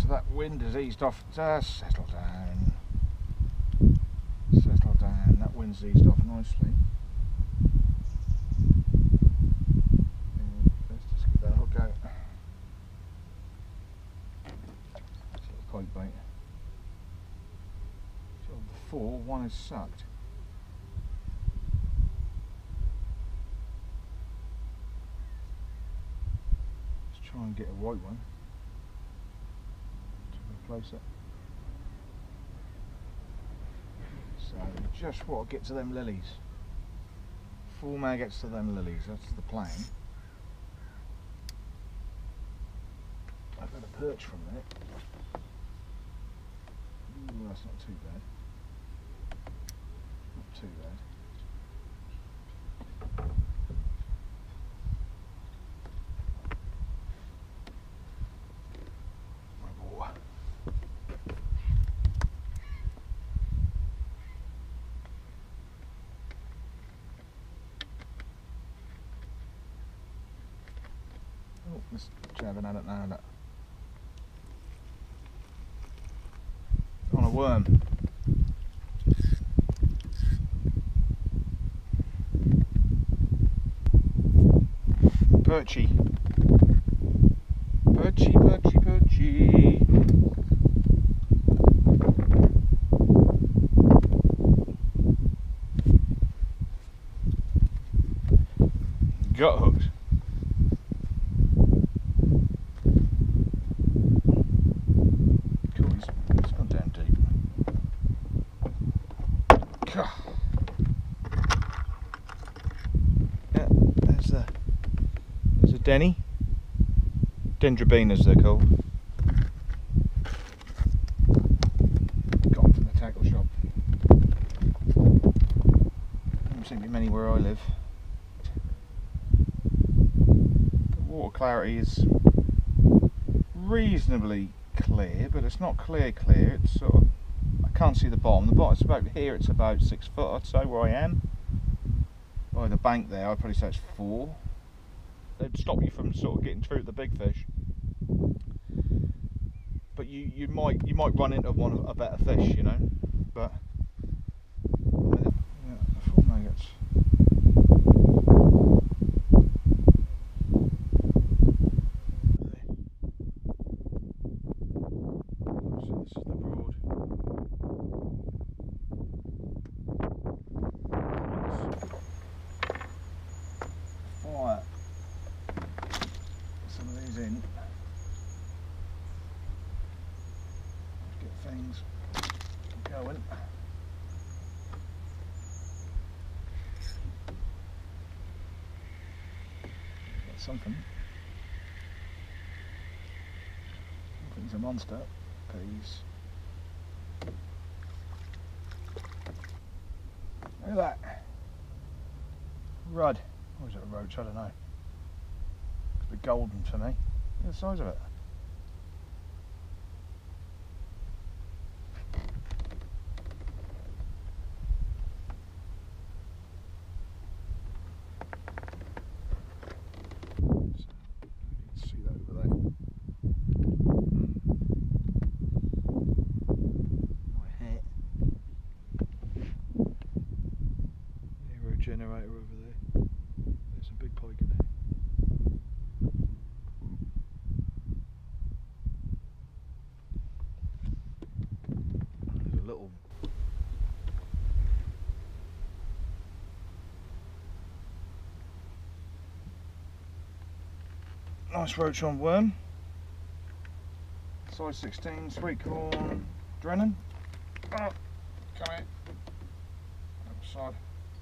So that wind has eased off. Settle down. Settle down. That wind's eased off nicely. Let's just get that hook out. That's a little pike bait. So of the four, one is sucked. Let's try and get a white one to replace it. So just what gets to them lilies. Full mag gets to them lilies, that's the plan. I've got a perch from it. Ooh, that's not too bad. Not too bad. Oh, just jabbing at it now. Look. On a worm. Perchy. Perchy, perchy, perchy. Got hooked. Cool, he's gone down deep. Yeah, there's a Denny. Dendrobinas they're called. Got 'em from the tackle shop. Don't seem to be many where I live. The water clarity is reasonably clear, but it's not clear. It's sort of, I can't see the bottom. The bottom's about here. It's about 6 foot, I'd say, where I am. By the bank there, I'd probably say it's 4. They'd stop you from sort of getting through the big fish, but you might run into a better fish, you know. But yeah, the full maggots. So this is the broad. Fire some of these in. Let's get things going. Got something. Something's a monster. Peas. Look at that. Rudd. Or is it a roach? I don't know. It's a bit golden for me. Look at the size of it. See that over there. My hat. Aero generator over there. There's a big pike in there. There's a little. Nice roach on worm. Size 16, sweet corn, Drennan. Oh, come here. Outside.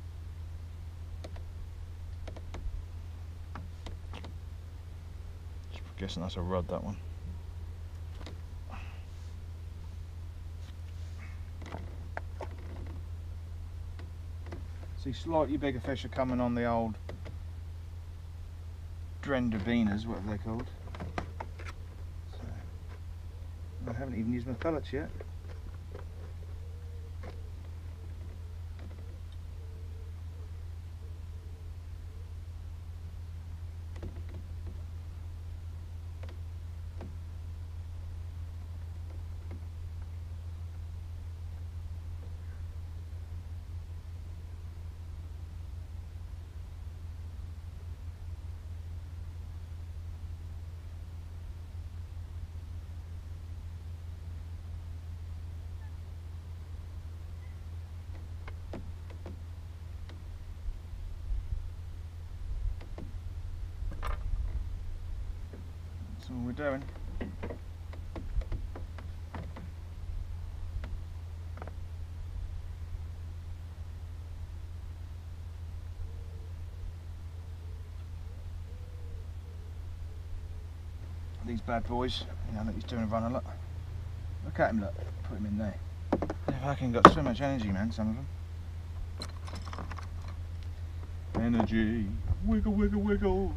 Guessing that's a rudd, that one. See, slightly bigger fish are coming on the old Dendrobinas, whatever they're called. So, I haven't even used my pellets yet. all we're doing. These bad boys, look, he's doing a runner, look. Look at him, look. Put him in there. They've fucking got so much energy, man, some of them. Energy, wiggle, wiggle, wiggle.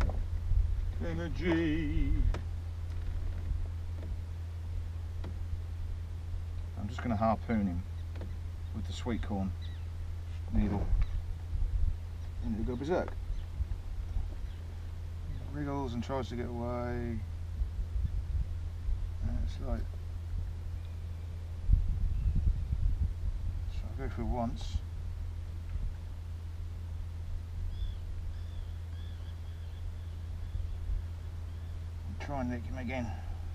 Energy. I'm just going to harpoon him with the sweet corn needle. And he'll go berserk. He wriggles and tries to get away. And it's like, so I'll go through once. And try and nick him again.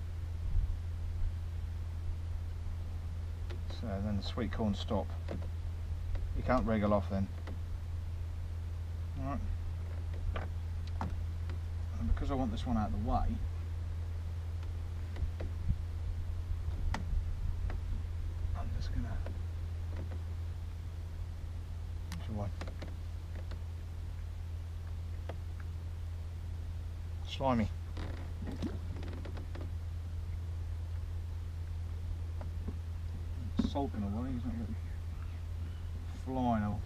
So then the sweet corn stop. You can't wriggle off then. Alright. And because I want this one out of the way, I'm just gonna slimy. Sulking away, he's not really flying off.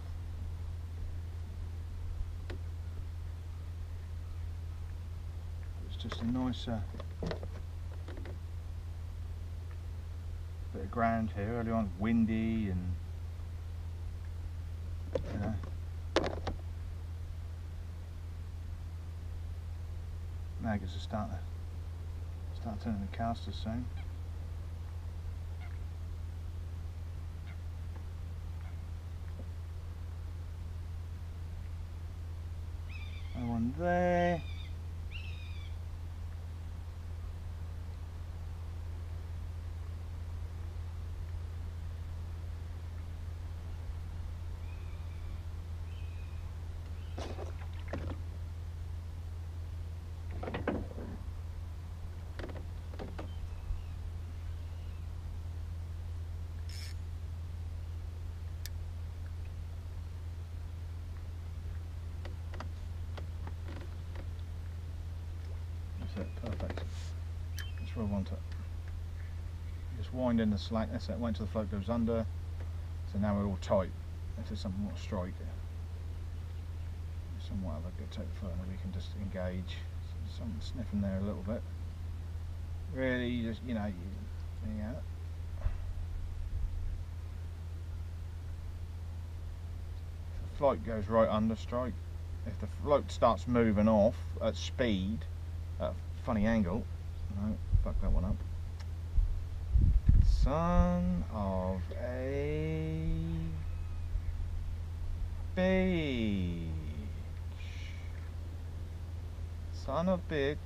It's just a nice bit of ground here. Early on, windy and maggots are starting to turn the casters soon. One there. Perfect. That's where I want it. Just wind in the slack, that's it, wait until the float goes under. So now we're all tight. This is something we want to strike. Somewhat of a good take the float and we can just engage. Something sniffing there a little bit. Really, just, yeah. If the float goes right under, strike. If the float starts moving off at speed, at a funny angle, no, fuck that one up. Son of a bitch. Son of a bitch.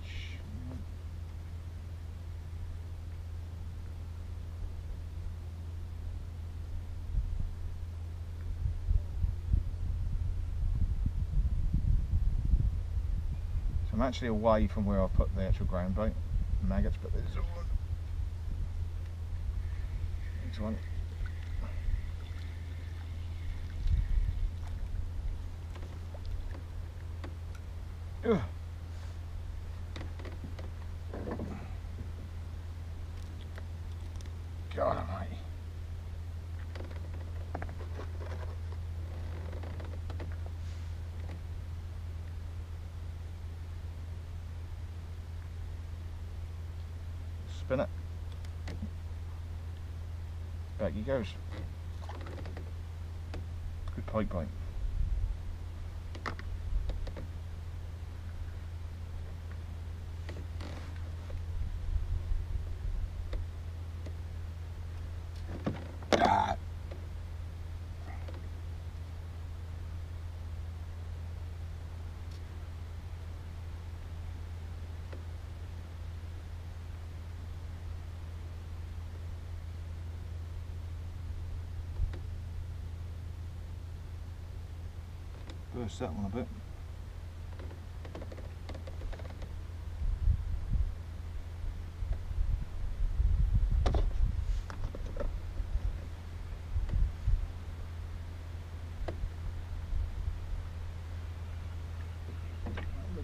I'm actually away from where I put the actual ground bait. Maggots, but there's one. There's one. Ugh. God almighty. Spin it. Back he goes. Good pike bite. Burst that one a bit.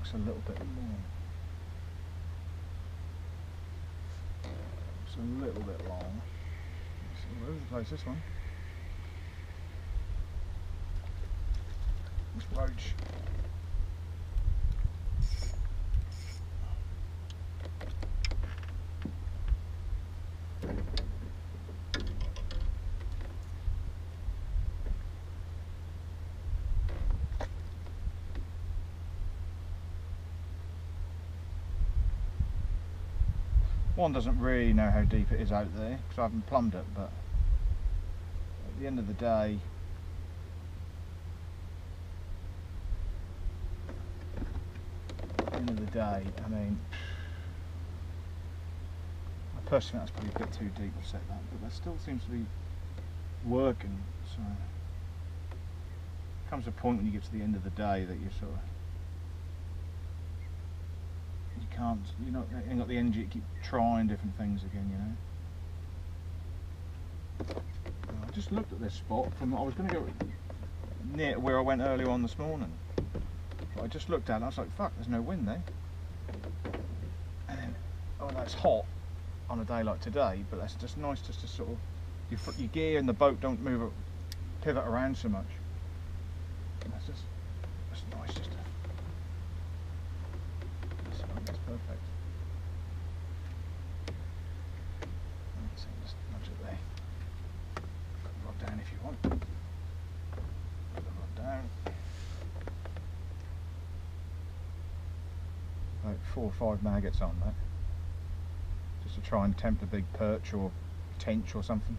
looks a little bit long. It's a little bit long. It's all over the place, this one. It's Roach. One doesn't really know how deep it is out there because I haven't plumbed it, but at the end of the day, I mean, I personally think that's probably a bit too deep to set that, but that still seems to be working. So comes a point when you get to the end of the day that you sort of you ain't got the energy to keep trying different things again, you know. I just looked at this spot from, I was going to go near where I went earlier on this morning. But I just looked at it and I was like, fuck, there's no wind there. And then, oh, that's hot on a day like today, but that's just nice just to sort of, your gear and the boat don't move, pivot around so much. And that's nice just to, that's perfect. So just nudge it there. Put the rod down if you want. Put the rod down. About 4 or 5 maggots on that. Just to try and tempt a big perch or tench or something.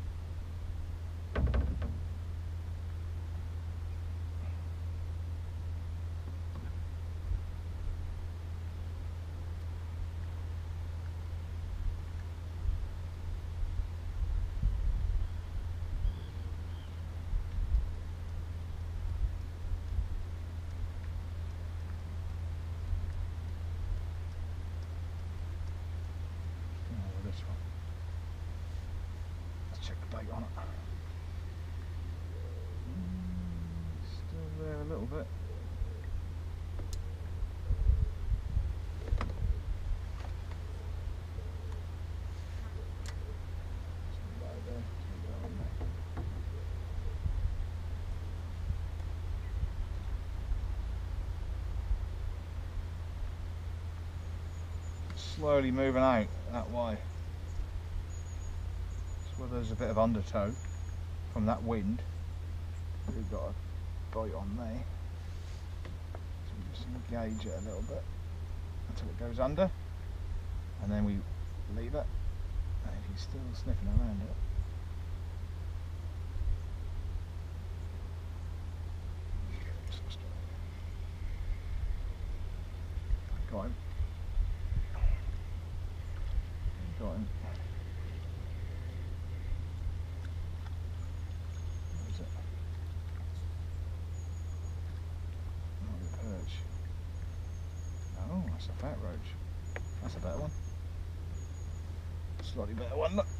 Let's check the bait on it. Still there a little bit. Slowly moving out that way. It's where there's a bit of undertow from that wind. We've got a bite on there. So we just engage it a little bit until it goes under, and then we leave it. And if he's still sniffing around it, got him. Got him. What is it? Not the perch. Oh, that's a fat roach. That's a better one. Slightly better one, look.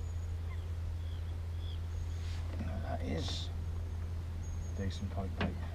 Now that is a decent pike bait.